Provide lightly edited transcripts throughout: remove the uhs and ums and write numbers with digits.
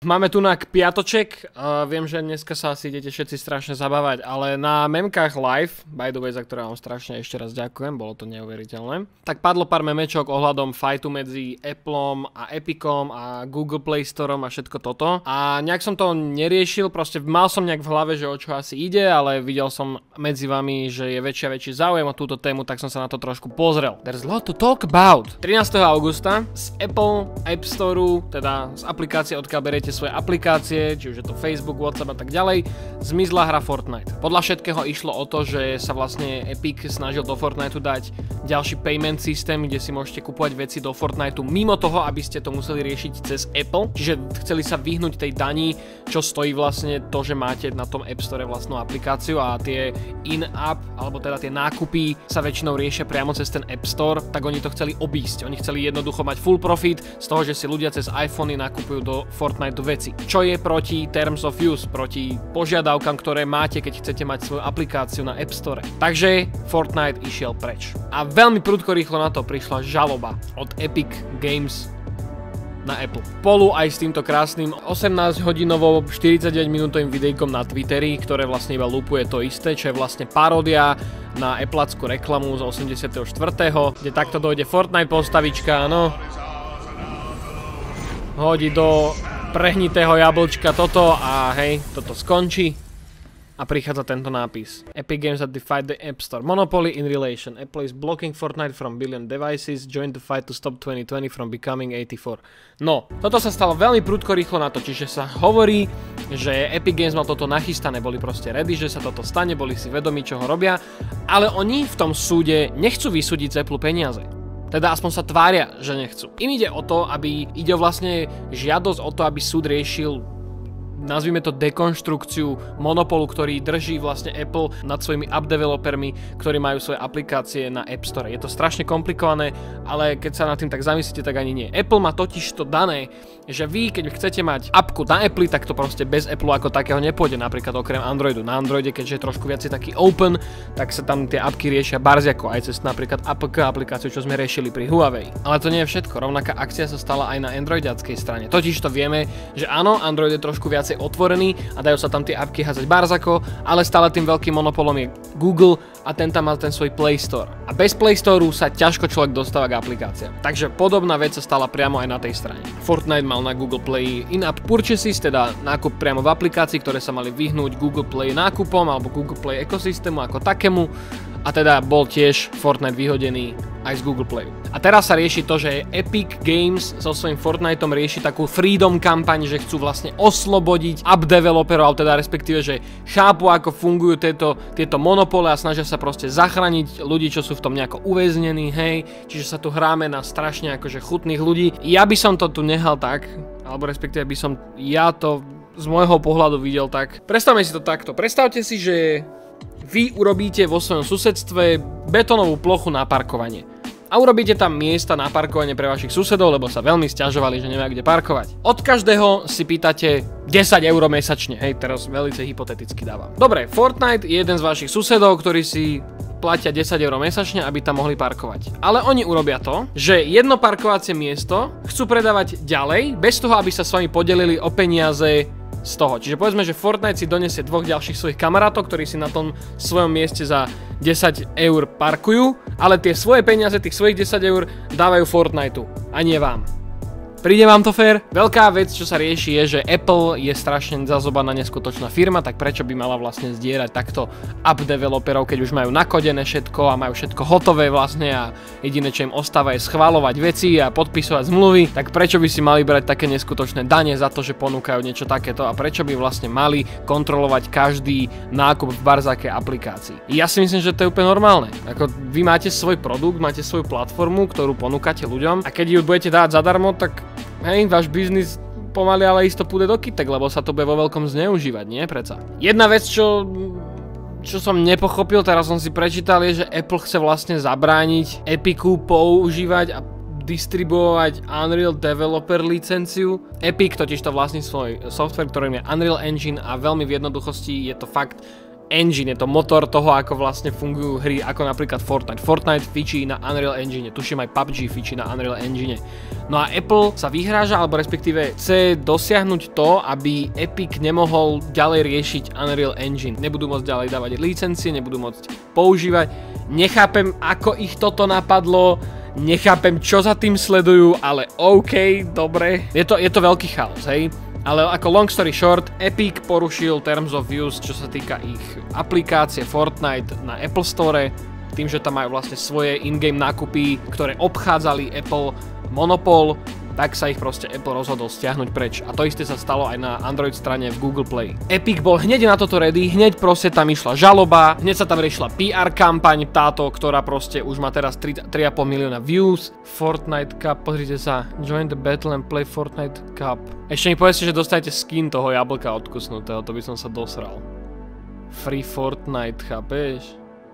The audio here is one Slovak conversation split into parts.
Máme tu na piatoček, viem, že dneska sa asi idete všetci strašne zabávať, ale na memkách live, by the way, za ktoré vám strašne ešte raz ďakujem, bolo to neuveriteľné, tak padlo pár memečok ohľadom fightu medzi Appleom a Epicom a Google Play Storeom a všetko toto. A nejak som to neriešil, proste mal som nejak v hlave, že o čo asi ide, ale videl som medzi vami, že je väčší a väčší záujem o túto tému, tak som sa na to trošku pozrel. There's a lot to talk about. 13. augusta z Apple App Storeu, teda z aplikácie, odkiaľ berete svoje aplikácie, či už je to Facebook, WhatsApp a tak ďalej, zmizla hra Fortnite. Podľa všetkého išlo o to, že sa vlastne Epic snažil do Fortniteu dať ďalší payment systém, kde si môžete kupovať veci do Fortniteu mimo toho, aby ste to museli riešiť cez Apple. Čiže chceli sa vyhnúť tej dani, čo stojí vlastne to, že máte na tom App Store vlastnú aplikáciu a tie in-app, alebo teda tie nákupy sa väčšinou riešia priamo cez ten App Store, tak oni to chceli obísť. Oni chceli jednoducho mať full profit z toho, že si ľudia cez iPhony nakupujú do Fortniteu veci. Čo je proti Terms of Use, proti požiadavkám, ktoré máte, keď chcete mať svoju aplikáciu na App Store. Takže Fortnite išiel preč. A veľmi prudko rýchlo na to prišla žaloba od Epic Games na Apple. Spolu aj s týmto krásnym 18-hodinovo 49-minútovým videjkom na Twitteri, ktoré vlastne iba lupuje to isté, čo je vlastne paródia na Appleackú reklamu z 84., kde takto dojde Fortnite postavička, no. Hodí do prehnitého jablčka toto a hej, toto skončí. A prichádza tento nápis. Epic Games that defied the App Store. Monopoly in relation. Apple is blocking Fortnite from billion devices. Join the fight to stop 2020 from becoming 84. No, toto sa stalo veľmi prudko rýchlo na to, čiže sa hovorí, že Epic Games mal toto nachystané, boli proste ready, že sa toto stane, boli si vedomí, čo ho robia, ale oni v tom súde nechcú vysúdiť z Apple peniaze. Teda aspoň sa tvária, že nechcú. Im ide o to, ide vlastne žiadosť o to, aby súd riešil, nazvime to, dekonštrukciu monopolu, ktorý drží vlastne Apple nad svojimi app developermi, ktorí majú svoje aplikácie na App Store. Je to strašne komplikované, ale keď sa nad tým tak zamyslíte, tak ani nie. Apple má totiž to dané, že vy, keď chcete mať appku na Apple, tak to proste bez Apple ako takého nepôjde, napríklad okrem Androidu. Na Androide, keďže je trošku viac taký open, tak sa tam tie appky riešia barziako, aj cez napríklad APK aplikáciu, čo sme riešili pri Huawei. Ale to nie je všetko, rovnaká akcia sa stala aj na androidiackej strane. Totiž to vieme, že áno, Android je trošku viacej otvorený a dajú sa tam tie appky házať barzako, ale stále tým veľkým monopolom je Google a ten tam má ten svoj Play Store. A bez Play Storeu sa ťažko človek dostáva k aplikáciám. Takže podobná vec sa stala priamo aj na tej strane. Fortnite mal na Google Play in-app purchases, teda nákup priamo v aplikácii, ktoré sa mali vyhnúť Google Play nákupom alebo Google Play ekosystému ako takému. A teda bol tiež Fortnite vyhodený aj z Google Play. A teraz sa rieši to, že Epic Games so svojím Fortniteom rieši takú freedom kampaň, že chcú vlastne oslobodiť app developerov, alebo teda respektíve, že chápu, ako fungujú tieto monopóly a snažia sa proste zachrániť ľudí, čo sú v tom nejako uväznení, hej. Čiže sa tu hráme na strašne akože chutných ľudí. Ja by som to tu nehal tak, alebo respektíve by som ja to z môjho pohľadu videl tak. Predstavme si to takto. Predstavte si, že vy urobíte vo svojom susedstve betónovú plochu na parkovanie. A urobíte tam miesta na parkovanie pre vašich susedov, lebo sa veľmi sťažovali, že nemajú kde parkovať. Od každého si pýtate 10 eur mesačne, hej, teraz veľmi hypoteticky dávam. Dobre, Fortnite je jeden z vašich susedov, ktorí si platia 10 eur mesačne, aby tam mohli parkovať. Ale oni urobia to, že jedno parkovacie miesto chcú predávať ďalej, bez toho, aby sa s vami podelili o peniaze z toho. Čiže povedzme, že Fortnite si donesie dvoch ďalších svojich kamarátov, ktorí si na tom svojom mieste za 10 eur parkujú, ale tie svoje peniaze, tých svojich 10 eur dávajú Fortniteu a nie vám. Príde vám to fér? Veľká vec, čo sa rieši, je, že Apple je strašne zazobaná neskutočná firma, tak prečo by mala vlastne zdierať takto app developerov, keď už majú nakodené všetko a majú všetko hotové vlastne a jediné, čo im ostáva, je schvaľovať veci a podpisovať zmluvy, tak prečo by si mali brať také neskutočné dane za to, že ponúkajú niečo takéto a prečo by vlastne mali kontrolovať každý nákup v barzakej aplikácii. Ja si myslím, že to je úplne normálne. Ako vy máte svoj produkt, máte svoju platformu, ktorú ponúkate ľuďom a keď ju budete dávať zadarmo, tak hej, váš biznis pomaly ale isto pôjde do kytek, lebo sa to bude vo veľkom zneužívať, nie? Preca. Jedna vec, čo som nepochopil, teraz som si prečítal, je, že Apple chce vlastne zabrániť Epicu používať a distribuovať Unreal Developer licenciu. Epic totiž to vlastní svoj software, ktorým je Unreal Engine a veľmi v jednoduchosti je to fakt engine, je to motor toho, ako vlastne fungujú hry, ako napríklad Fortnite. Fortnite fičí na Unreal Engine, tuším aj PUBG fičí na Unreal Engine. No a Apple sa vyhráža, alebo respektíve chce dosiahnuť to, aby Epic nemohol ďalej riešiť Unreal Engine. Nebudú môcť ďalej dávať licencie, nebudú môcť používať. Nechápem, ako ich toto napadlo, nechápem, čo za tým sledujú, ale OK, dobre. Je to veľký chaos, hej? Ale ako long story short, Epic porušil Terms of Use, čo sa týka ich aplikácie Fortnite na Apple Store, tým, že tam majú vlastne svoje in-game nákupy, ktoré obchádzali Apple monopol, tak sa ich proste Apple rozhodol stiahnuť preč. A to isté sa stalo aj na Android strane v Google Play. Epic bol hneď na toto ready, hneď proste tam išla žaloba, hneď sa tam riešila PR kampaň táto, ktorá proste už má teraz 3,5 milióna views. Fortnite Cup, pozrite sa, join the battle and play Fortnite Cup. Ešte mi povedzte, že dostanete skin toho jablka odkusnutého, to by som sa dosral. Free Fortnite, chápeš?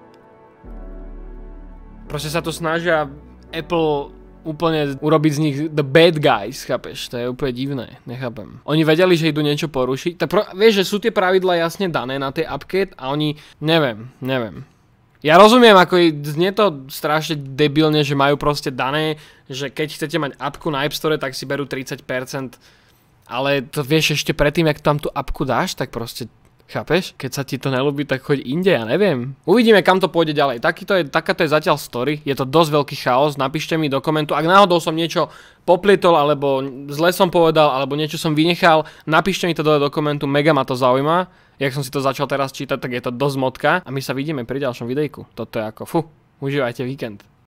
Proste sa to snažia Apple úplne urobiť z nich the bad guys, chápeš? To je úplne divné, nechápem. Oni vedeli, že idú niečo porušiť, tak vieš, že sú tie pravidlá jasne dané na tej appke a oni, neviem. Ja rozumiem, ako znie to strašne debilne, že majú proste dané, že keď chcete mať appku na App Store, tak si berú 30%, ale to vieš ešte predtým, jak tam tú appku dáš, tak proste chápeš? Keď sa ti to nelúbi, tak choď inde, ja neviem. Uvidíme, kam to pôjde ďalej. Takáto je zatiaľ story. Je to dosť veľký chaos. Napíšte mi do komentu. Ak náhodou som niečo poplietol, alebo zle som povedal, alebo niečo som vynechal, napíšte mi to dole do komentu. Mega ma to zaujíma. Jak som si to začal teraz čítať, tak je to dosť motka. A my sa vidíme pri ďalšom videjku. Toto je ako, užívajte víkend.